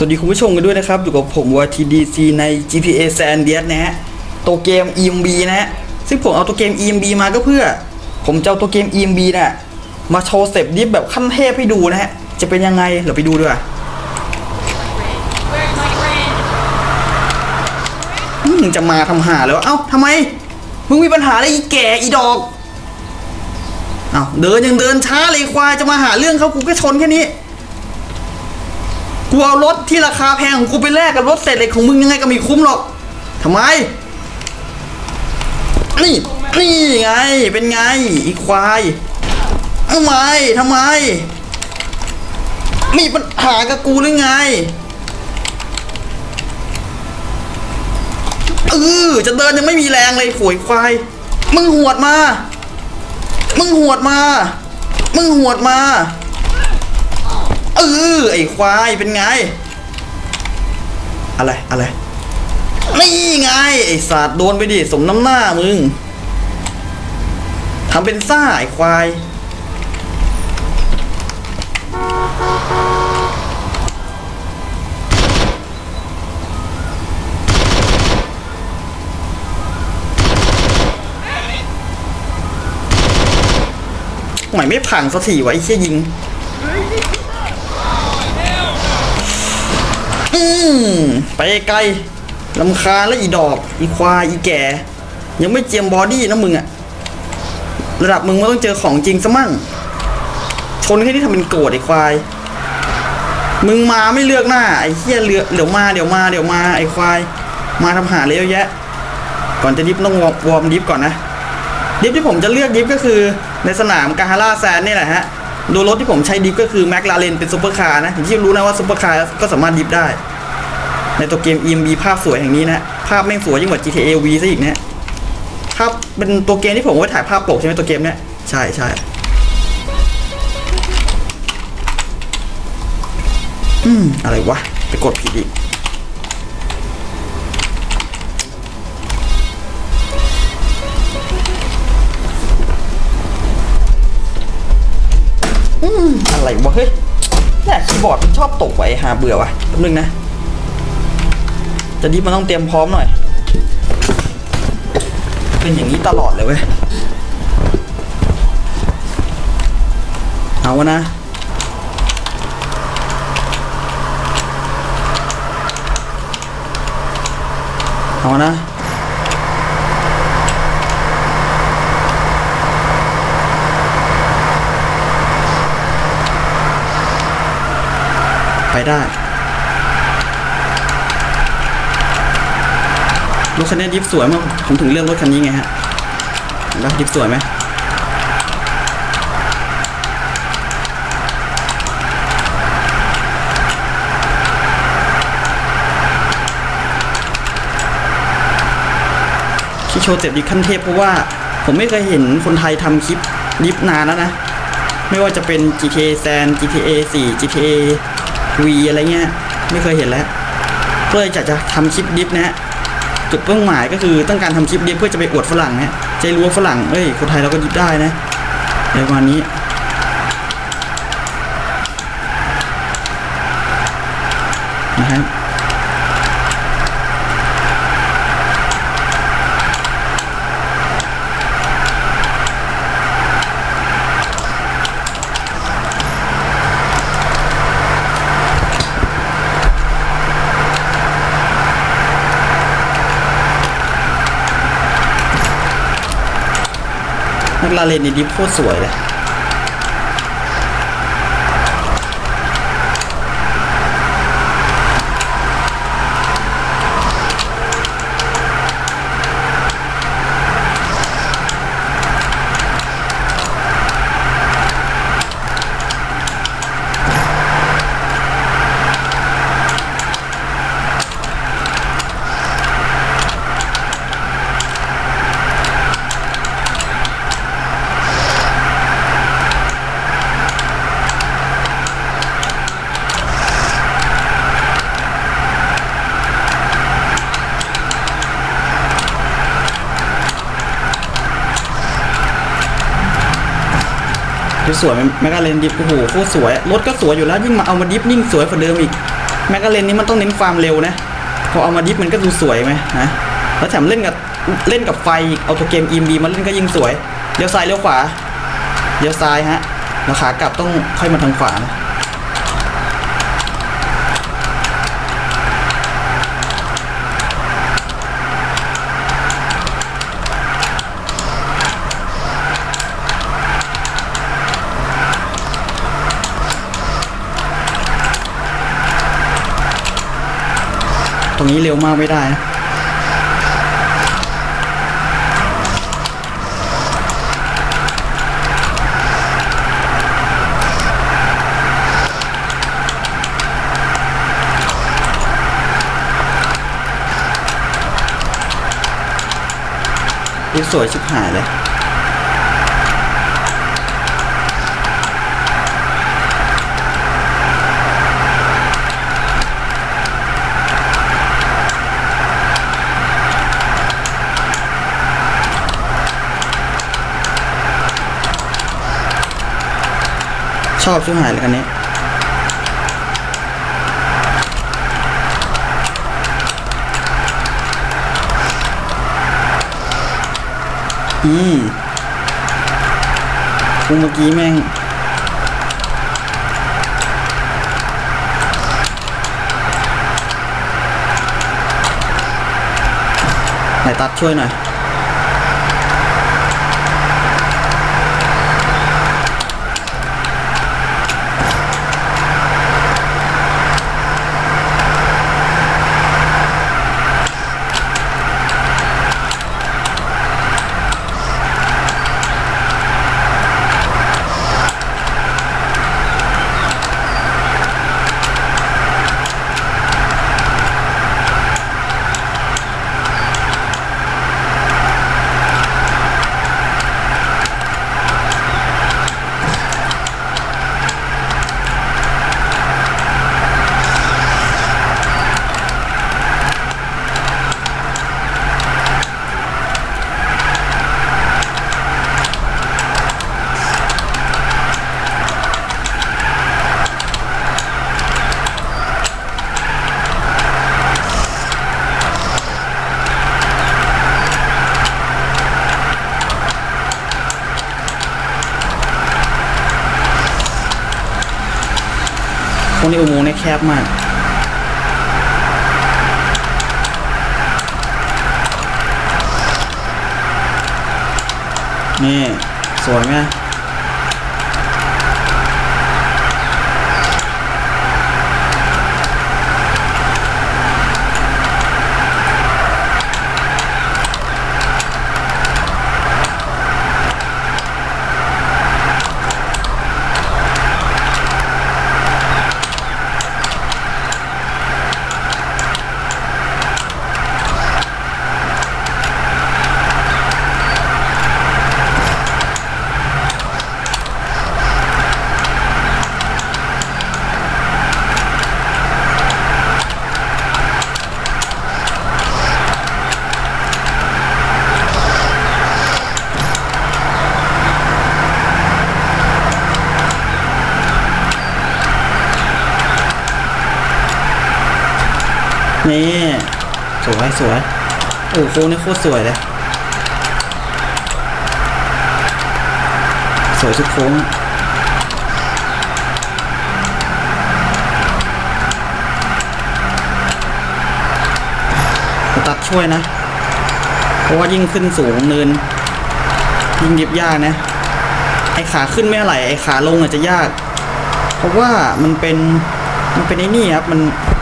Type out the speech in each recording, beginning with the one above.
วัสดีคุณผู้ชมกันด้วยนะครับอยู่กับผมWTDC ใน GTA San Andreas นะฮะตัวเกม EMB นะฮะซึ่งผมเอาตัวเกม EMB มาก็เพื่อผมจะเอาตัวเกม EMB น่ะมาโชว์สเต็ปดิฟแบบขั้นเทพให้ดูนะฮะจะเป็นยังไงเราไปดูด้วยมึงจะมาทำหาแล้วเอ้าทำไมมึงมีปัญหาอะไรอีแก่อีดอกเอ้าเดินยังเดินช้าเลยควายจะมาหาเรื่องเขากูก็ชนแค่นี้กูเอารถที่ราคาแพงของกูไปแลกกับรถเศษเหล็กของมึงยังไงก็ไม่คุ้มหรอกทำไมนี่ไงเป็นไงอีควายทำไมมีปัญหากับกูหรือไงจะเดินยังไม่มีแรงเลยโผยควายมึงหวดมาไอ้ควายเป็นไงอะไรนี่ไงไอ้สัตว์โดนไปดิสมน้ำหน้ามึงทำเป็นซ่าไอ้ควายทำไมไม่พังสักทีวะไอ้เชี่ยยิงไปไกลลำคาแล้วอีดอกอีควายอีแก่ยังไม่เจียมบอดี้นะมึงอะระดับมึงมันต้องเจอของจริงซะมั่งชนแค่ที่ทำเป็นโกรธไอ้ควายมึงมาไม่เลือกหน้าไอ้เหี้ยเดี๋ยวมาไอ้ควายมาทำหาเลยเยอะแยะก่อนจะดิฟต้องวอร์มดิฟก่อนนะดิฟที่ผมจะเลือกดิฟก็คือในสนามกาฮาร่าแซนนี่แหละฮะโดยรถที่ผมใช้ดิฟก็คือแมคลาเรนเป็นซุปเปอร์คาร์นะอย่างที่รู้นะว่าซุปเปอร์คาร์ก็สามารถดิฟได้ในตัวเกม EMB ภาพสวยอย่างนี้นะภาพแม่งสวยยิ่งกว่า GTA V ซะอีกเนี่ยภาพเป็นตัวเกมที่ผมไว้ถ่ายภาพปกใช่ไหมตัวเกมเนี้ยใช่อะไรวะไปกดผิดอีกอะไรวะเฮ้ยเนี่ยคีย์บอร์ดมันชอบตกไว้หาเบื่อวะแป๊บนึงนะจะดิฟมันต้องเตรียมพร้อมหน่อยเป็นอย่างนี้ตลอดเลยเว้ยเอาวะนะไปได้รถคันนี้ดิฟสวยมากผมถึงเลือกรถคันนี้ไงฮะแล้วดิฟสวยไหมที่โชว์เต็ปดิฟขั้นเทพเพราะว่าผมไม่เคยเห็นคนไทยทำคลิปดิฟนานแล้วนะไม่ว่าจะเป็น GTA San GTA 4 GTA V อะไรเงี้ยไม่เคยเห็นแล้วก็เลยจะทำคลิปดิฟนะฮะจุดเป้าหมายก็คือต้องการทำคลิปดิฟเพื่อจะไปอวดฝรั่งนะจะรู้ว่าฝรั่งคนไทยเราก็ดิฟได้นะในวันนี้นะครับแมคลาเรนนี่ดิฟโคตรสวยเลยสวยแมคลาเรนดิฟโอ้โหโคตรสวยรถก็สวยอยู่แล้วยิ่งมาเอามาดิฟนิ่งสวยกว่าเดิมอีกแมกกาเลนนี้มันต้องเน้นความเร็วนะพอเอามาดิฟมันก็ดูสวยไหมนะแล้วแถมเล่นกับไฟเอาตัวเกม EMB มาเล่นก็ยิ่งสวยเลี้ยวซ้ายเลี้ยวขวาเลี้ยวซ้ายฮะแล้วขากลับต้องค่อยมาทางขวานะตรงนี้เร็วมากไม่ได้นะนี่สวยชิบหายเลยชอบชิบหายเลยคันนี้กูเมื่อกี้แม่งไหนตัดช่วยหน่อยตรงนี้อุโมงค์เนี่ยแคบมากนี่สวยไหมนี่สวยสวยโอ้โหนี่โคตรสวยเลยสวยทุกโค้งตัดช่วยนะเพราะว่ายิ่งขึ้นสูงเนินยิ่งดิบยากนะไอขาขึ้นไม่อะไรไอขาลงอาจจะยากเพราะว่ามันเป็นไอ้นี่ครับมัน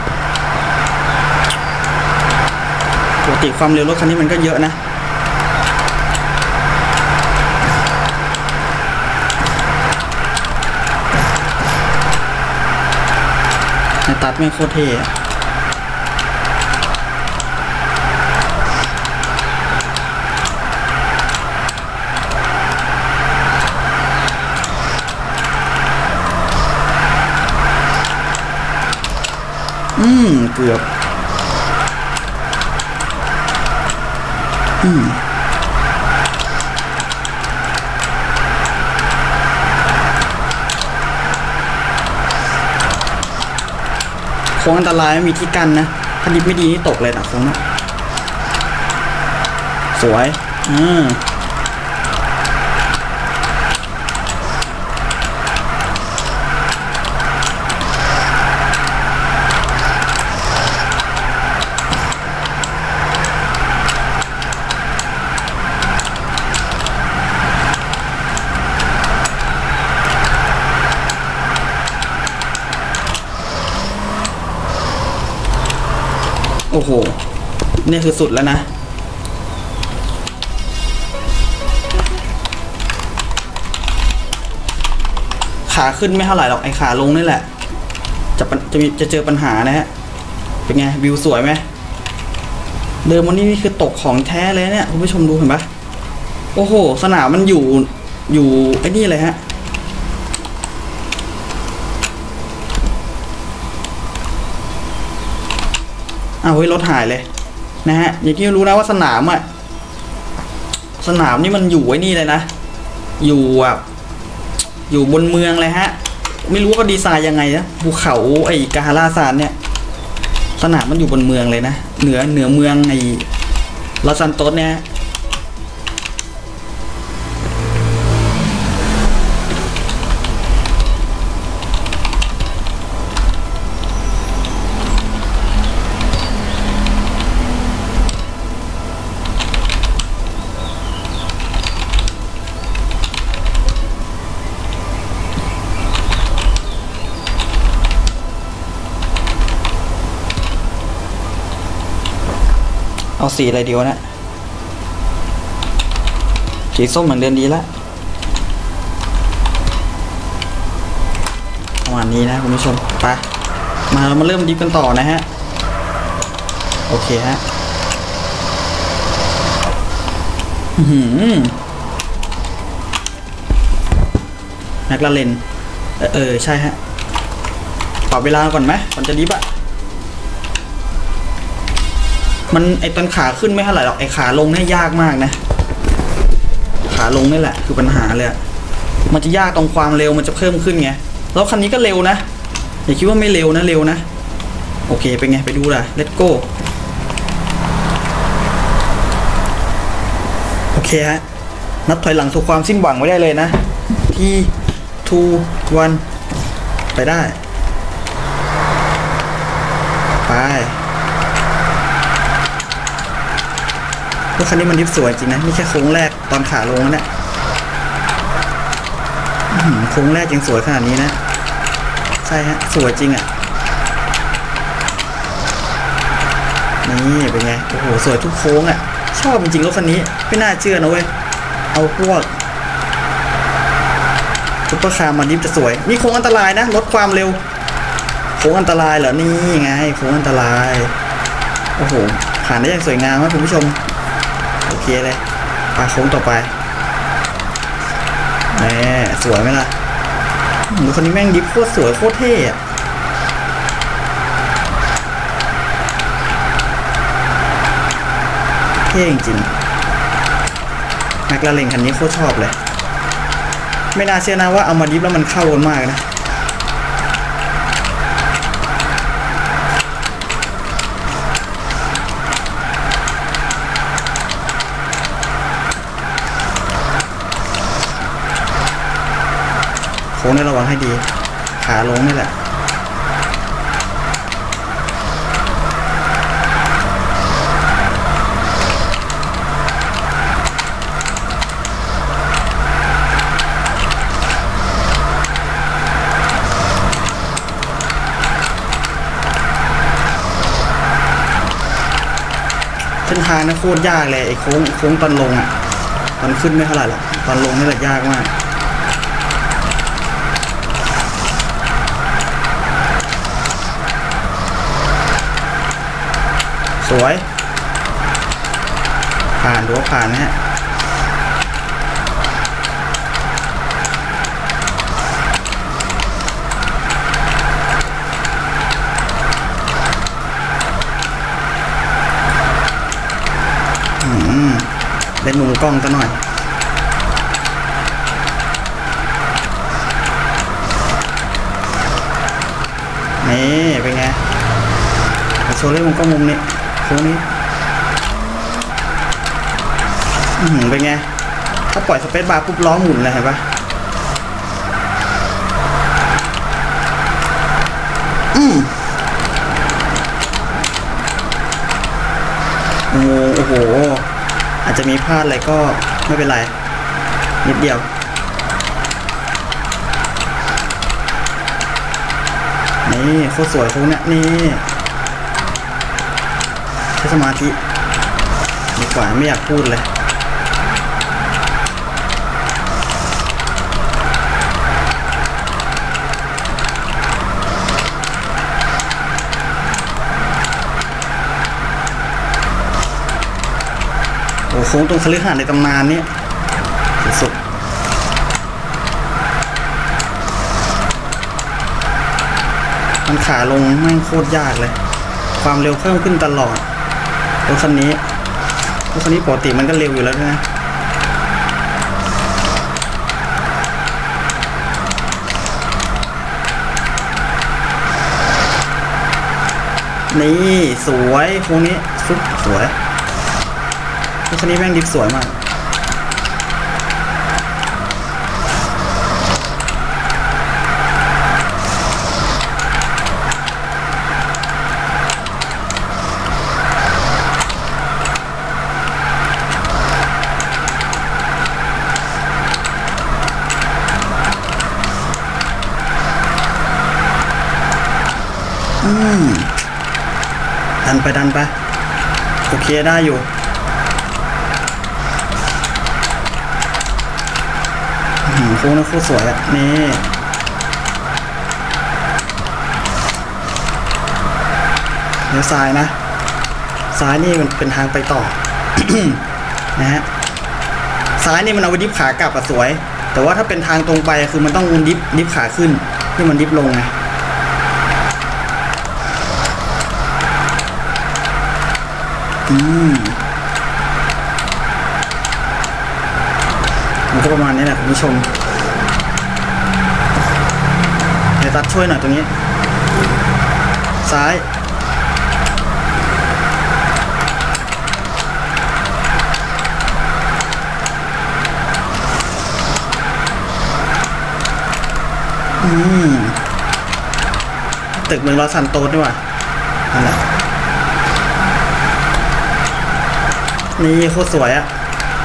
ปกติความเร็วรถคันนี้มันก็เยอะนะไอตัดไม่โคตรเท่เกือบโค้งอันตรายไม่มีที่กั้นนะถ้าดิฟไม่ดีนี่ตกเลยนะโค้งนะสวยโอ้โหนี่คือสุดแล้วนะขาขึ้นไม่เท่าไหร่หรอกไอขาลงนี่แหละจะเจอปัญหานะฮะเป็นไงวิวสวยไหมเดิมวันนี้นี่คือตกของแท้เลยเนี่ยคุณผู้ชมดูเห็นปะโอ้โหสนามมันอยู่ไอ้นี่เลยฮะเฮ้ยรถหายเลยนะฮะอย่างที่รู้นะว่าสนามนี่มันอยู่ไว้นี่เลยนะอยู่บนเมืองเลยฮะไม่รู้ว่าเขาดีไซน์ยังไงนะภูเขาไอ้กาฮาราซานเนี่ยสนามมันอยู่บนเมืองเลยนะเหนือเมืองไอ้ลอสซันโตสเนี่ยเอาสีอะไรดีวะเนี่ยสีส้มเหมือนเดิมดีละประมาณนี้นะคุณผู้ชมไปเรามาเริ่มดิฟกันต่อนะฮะโอเคฮะแม็กลาเรนใช่ฮะปรับเวลาก่อนไหมก่อนจะดิฟอะมันไอตอนขาขึ้นไม่เท่าไหร่หรอกไอขาลงเนี่ยยากมากนะขาลงนี่แหละคือปัญหาเลยมันจะยากตรงความเร็วมันจะเพิ่มขึ้นไงแล้วคันนี้ก็เร็วนะอย่าคิดว่าไม่เร็วนะเร็วนะโอเคเป็นไงไปดูล่ะ let's go โอเคฮะนับถอยหลังสู่ความสิ้นหวังไว้ได้เลยนะที่2 1ไปได้ไปรถคันนี้มันดิฟสวยจริงนะนี่แค่โค้งแรกตอนขาลงนั่นแหละโค้งแรกยังสวยขนาดนี้นะใช่ฮะสวยจริงอ่ะนี่เป็นไงโอ้โหสวยทุกโค้งอ่ะชอบจริงรถคันนี้ไม่น่าเชื่อนะเว้ยเอาพวกซุปเปอร์คาร์มาดิฟจะสวยนี่โค้งอันตรายนะลดความเร็วโค้งอันตรายเหรอนี่ไงโค้งอันตรายโอ้โหผ่านได้อย่างสวยงามนะคุณผู้ชมโอเคเลยไปโค้งต่อไปแน่สวยไหมล่ะรถคันนี้แม่งดิฟโคตรสวยโคตรเท่อะเท่จริงแม็กลาเรนคันนี้โคตรชอบเลยไม่น่าเชื่อนะว่าเอามาดิฟแล้วมันเข้ากันมากนะโค้งนี่ระวังให้ดีขาลงนี่แหละเส้นทางนะโคตรยากเลยไอ้โค้งตอนลงอ่ะตอนขึ้นไม่เท่าไหร่หรอกตอนลงนี่แหละยากมากสวยผ่านหรือว่าผ่านนะฮะเล่นมุมกล้องซะหน่อยนี่เป็นไงว์เล่นมุมก็มุมนี้โค้งนี้เป็นไงถ้าปล่อยสเปซบาร์ปุ๊บล้อหมุนเลยเห็นปะโอ้โหอาจจะมีพลาดอะไรก็ไม่เป็นไรนิดเดียวนี่โคตรสวยโค้งเนี่ยนี่ใช้สมาธิดีกว่าไม่อยากพูดเลยโอ้โค้งตรงคฤหาสน์ในตำนานนี่สุดมันขาลงแม่งโคตรยากเลยความเร็วเพิ่มขึ้นตลอดรถคันนี้ปกติมันก็เร็วอยู่แล้วนะนี่สวยโค้งนี้สุดสวยรถคันนี้แม่งดิฟสวยมากดันไปโอเคได้อยู่โค้งนั้นโคตรสวยอ่ะนี่เลี้ยวซ้ายนะซ้ายนี่มันเป็นทางไปต่อ นะฮะซ้ายนี่มันเอาไว้ดิฟขากลับอะสวยแต่ว่าถ้าเป็นทางตรงไปคือมันต้องดิฟขาขึ้นที่มันดิฟลงไงมันก็ประมาณนี้แหละคุณผู้ชมเดี๋ยวตัดช่วยหน่อยตรงนี้ซ้ายตึกเมืองลอสซันโตสด้วยว่ะนั่นแหละนี่โคตรสวยอะ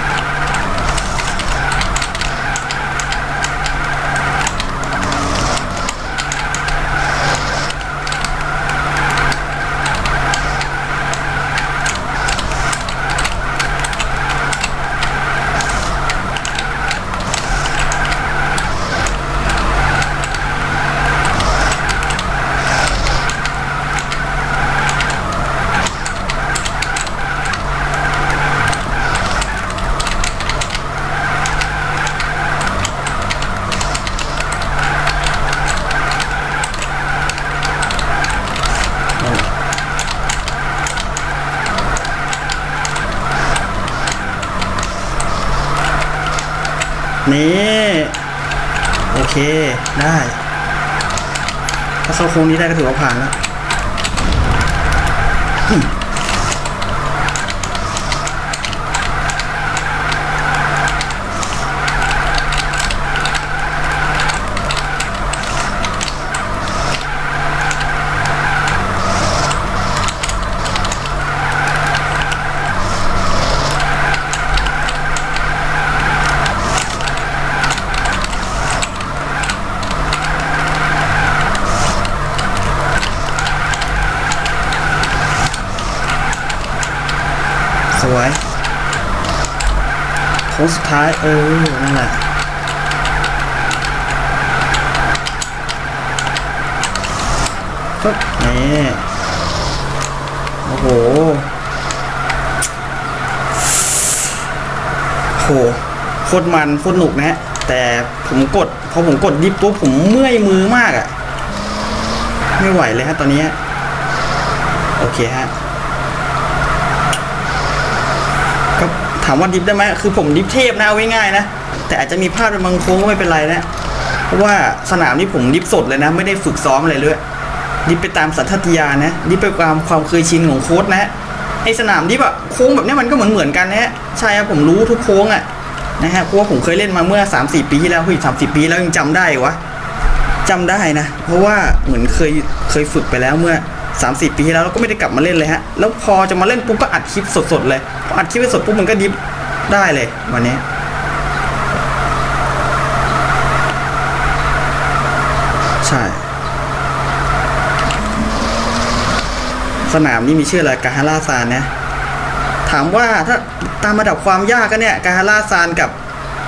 นี่โอเคได้ถ้าเข้าโค้งนี้ได้ก็ถือว่าผ่านแล้วสวยโค้งสุดท้ายนั่นแหละปึ๊บนี่โอ้โหโคตรมันโคตรหนุกนะฮะแต่พอผมกดดิฟปุ๊บผมเมื่อยมือมากอ่ะไม่ไหวเลยฮะตอนนี้โอเคฮะก็ถามว่าดิฟได้ไหมคือผมดิฟเทพนะเอาง่ายๆนะแต่อาจจะมีพลาดเป็นบางโค้งก็ไม่เป็นไรนะเพราะว่าสนามนี้ผมดิฟสดเลยนะไม่ได้ฝึกซ้อมอะไรเลยดิฟไปตามสัญชาตญาณนะดิฟไปตามความเคยชินของโค้ชนะไอสนามดิฟอะโค้งแบบนี้มันก็เหมือนกันนะใช่ครับผมรู้ทุกโค้งอะนะฮะเพราะว่าผมเคยเล่นมาเมื่อ 3-4 ปีที่แล้ว30 ปีแล้วยังจำได้วะจำได้นะเพราะว่าเหมือนเคยฝึกไปแล้วเมื่อ 3-4 ปีที่แล้วก็ไม่ได้กลับมาเล่นเลยฮะแล้วพอจะมาเล่นปุ๊บก็อัดคลิปสดๆเลยพออัดคลิปไปสดปุ๊บมันก็ดิฟได้เลยวันนี้ใช่สนามนี้มีชื่ออะไรกาฮาร่าซานนะถามว่าถ้าตามระดับความยากก็เนี่ยกาฮาร่าซานกับ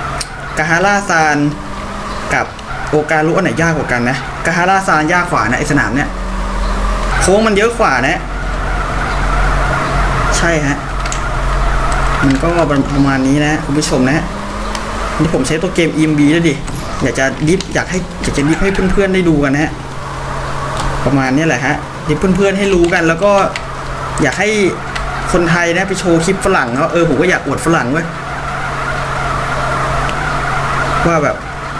โอการุอันไหนยากกว่ากันนะกาฮาร่าซานยากกว่านะไอสนามเนี่ยโค้งมันเยอะกว่านะใช่ฮะมันก็ประมาณนี้นะคุณผู้ชมนะที่ผมใช้ตัวเกม EMB ด้วยดิอยากจะดิฟอยากจะดิฟให้เพื่อนๆได้ดูกันนะฮะประมาณนี้แหละฮะดิฟเพื่อนๆให้รู้กันแล้วก็อยากให้คนไทยนะไปโชว์คลิปฝรั่งเขาผมก็อยากอวดฝรั่งเว้ยว่าแบบ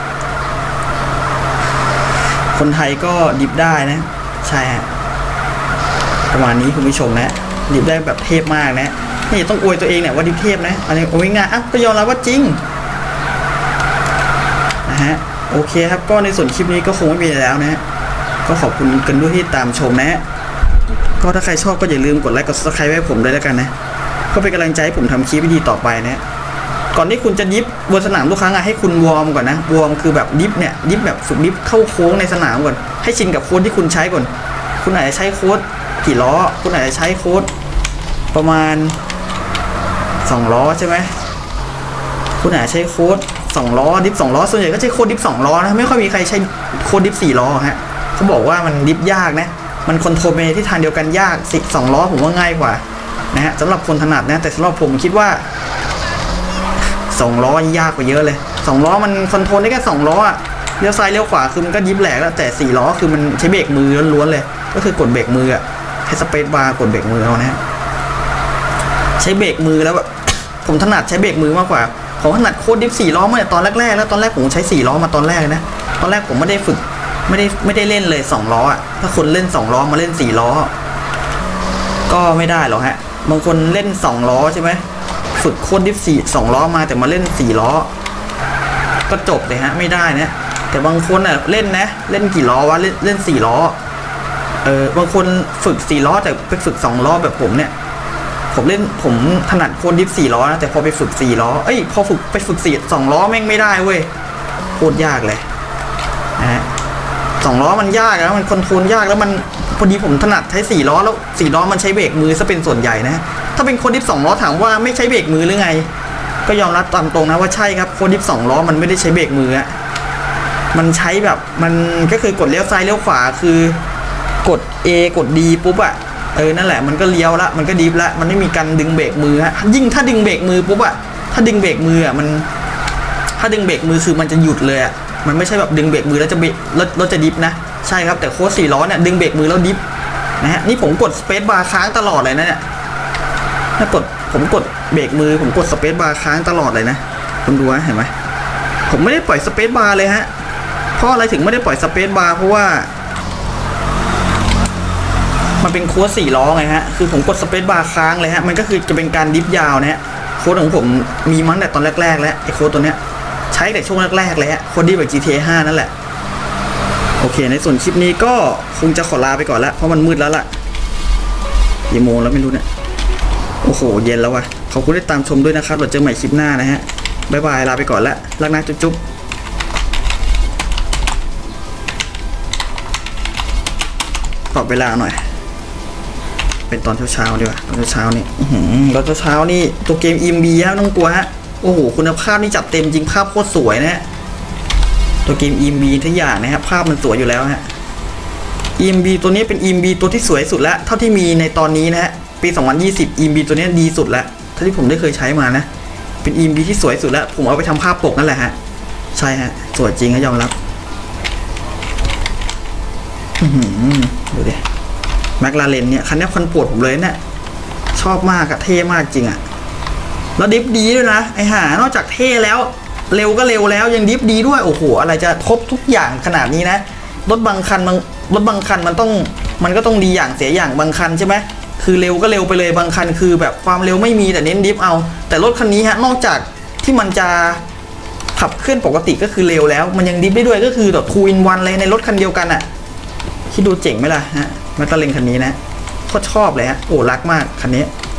คนไทยก็ดิฟได้นะใช่ฮะประมาณนี้คุณผู้ชมนะดิฟได้แบบเทพมากนะนี่ต้องอวยตัวเองเนี่ยว่าดิฟเทพนะอันนี้โอ้ยง่ายก็ยอมรับว่าจริงนะฮะโอเคครับก็ในส่วนคลิปนี้ก็คงไม่มีแล้วนะก็ขอบคุณกันด้วยที่ตามชมนะก็ถ้าใครชอบก็อย่าลืมกดไลค์กด Subscribe ให้ผมด้วยแล้วกันนะก็เป็นกำลังใจให้ผมทำคลิปวิดีต่อไปนะก่อนที่คุณจะดิฟบนสนามทุกครั้งให้คุณวอร์มก่อนนะวอร์มคือแบบดิฟเนี่ยดิฟแบบฝึกดิฟเข้าโค้งในสนามก่อนให้ชินกับโค้ดที่คุณใช้ก่อนคุณอาจจะใช้โค้ดกี่ล้อคุณอาจจะใช้โค้ดประมาณ2 ล้อใช่ไหมคุณอาจจะใช้โค้ด2 ล้อดิฟ2 ล้อส่วนใหญ่ก็ใช้โค้ดดิฟ2 ล้อนะไม่ค่อยมีใครใช้โค้ดดิฟ4 ล้อฮะเขาบอกว่ามันดิฟยากนะมันคอนโทรลไปในทิศทางเดียวกันยาก2 ล้อผมว่าง่ายกว่านะฮะสำหรับคนถนัดนะแต่สำหรับผมคิดว่า2 ล้อยากกว่าเยอะเลย2 ล้อมันคอนโทรลได้แค่2 ล้ออะเลี้ยวซ้ายเลี้ยวขวาคือมันก็ดิฟแหลกแล้วแต่4 ล้อคือมันใช้เบรกมือล้วนๆเลยก็คือกดเบรกมืออะให้สเปซบาร์กดเบรกมือเอานะใช้เบรกมือแล้วผมถนัดใช้เบรกมือมากกว่าผมถนัดโค้ดดิฟ4 ล้อมาตอนแรกๆแล้วตอนแรกผมใช้4 ล้อมาตอนแรกนะตอนแรกผมไม่ได้ฝึกไม่ได้เล่นเลย2 ล้ออะถ้าคนเล่น2 ล้อมาเล่น4 ล้อก็ไม่ได้หรอกฮะบางคนเล่น2 ล้อใช่ไหมฝึกโค้ดดิฟ2 ล้อมาแต่มาเล่น4 ล้อก็จบเลยฮะไม่ได้นะแต่บางคนอ่ะเล่นนะเล่นกี่ล้อวะเล่น4 ล้อบางคนฝึก4 ล้อแต่ไปฝึก2 ล้อแบบผมเนี่ยผมถนัดโค้ดดิฟ4 ล้อนะแต่พอไปฝึก4 ล้อพอไปฝึก2 ล้อแม่งไม่ได้เว้ยโคตรยากเลยนะฮะ2 ล้อมันยากแล้วมันคอนโทรลยากแล้วมันพอดีผมถนัดใช้4 ล้อแล้ว4 ล้อมันใช้เบรกมือซะเป็นส่วนใหญ่นะถ้าเป็นโค้ดดิฟ2 ล้อถามว่าไม่ใช้เบรกมือหรือไงก็ยอมรับตามตรงนะว่าใช่ครับโค้ดดิฟ2 ล้อมันไม่ได้ใช้เบรกมืออะมันใช้แบบมันก็คือกดเลี้ยวซ้ายเลี้ยวขวาคือกด A กด D ปุ๊บอะนั่นแหละมันก็เลี้ยวละมันก็ดิฟละมันไม่มีการดึงเบรกมือฮะยิ่งถ้าดึงเบรกมือปุ๊บอะถ้าดึงเบรกมืออะมันถ้าดึงเบรกมือคือมันจะหยุดเลยอะมันไม่ใช่แบบดึงเบรกมือแล้วจะเบรกรถจะดิฟนะใช่ครับแต่โค้ด4 ล้อเนี่ยดึงเบรกมือแล้วดิฟนะฮะนี่ผมกดสเปซบาร์ค้างตลอดเลยนะเนี่ยถ้ากดผมกดเบรกมือผมกดสเปซบาร์ค้างตลอดเลยนะคุณดูเห็นไหมผมไม่ได้ปล่อยสเปซบาร์เลยฮะเพราะอะไรถึงไม่ได้ปล่อยสเปซบาร์เพราะว่ามันเป็นโค้ด4 ล้อไงฮะคือผมกดสเปซบาร์ค้างเลยฮะมันก็คือจะเป็นการดิฟยาวนะฮะโค้ดของผมมีมั้งแต่ตอนแรกๆแล้วไอ้โค้ดตัวเนี้ยใช้แต่ช่วงแรกๆเลยฮะโค้ดดิฟแบบ GTA 5นั่นแหละโอเคในส่วนคลิปนี้ก็คงจะขอลาไปก่อนแล้วเพราะมันมืดแล้วล่ะกี่โมงแล้วไม่รู้เนี่ยโอ้โหเย็นแล้ววะขอบคุณที่ตามชมด้วยนะครับเราเจอใหม่คลิปหน้านะฮะบ๊ายบายลาไปก่อนแล้วรักนะจุ๊บปรับเวลาหน่อยเป็นตอนเช้าดีกว่าตอนเช้านี่ตอนเช้านี่ตัวเกม EMB ฮะต้องกลัวฮะโอ้โหคุณภาพนี่จัดเต็มจริงภาพโคตรสวยนะฮะตัวเกม EMB ทุกอย่างนะครับภาพมันสวยอยู่แล้วฮะ EMB ตัวนี้เป็น EMB ตัวที่สวยสุดแล้วเท่าที่มีในตอนนี้นะฮะปี2020 EMB ตัวนี้ดีสุดแล้วเท่าที่ผมได้เคยใช้มานะเป็น EMB ที่สวยสุดแล้วผมเอาไปทำภาพปกนั่นแหละฮะใช่ฮะสวยจริงก็ยอมรับดูดิแมคลาเรนเนี่ยคันนี้คันโปรดผมเลยเนี่ยชอบมากอะเท่มากจริงอะแล้วดิฟดีด้วยนะไอ้ห่านอกจากเท่แล้วเร็วก็เร็วแล้วยังดิฟดีด้วยโอ้โหอะไรจะครบทุกอย่างขนาดนี้นะรถบางคันมันก็ต้องดีอย่างเสียอย่างบางคันใช่ไหมคือเร็วก็เร็วไปเลยบางคันคือแบบความเร็วไม่มีแต่เน้นดิฟเอาแต่รถคันนี้ฮะนอกจากที่มันจะขับเคลื่อนปกติก็คือเร็วแล้วมันยังดิฟได้ด้วยก็คือแบบทูอินวันเลยในรถคันเดียวกันอ่ะคิดดูเจ๋งไหมล่ะฮะแมคลาเรนคันนี้นะโคตรชอบเลยฮะโอ้รักมากคันนี้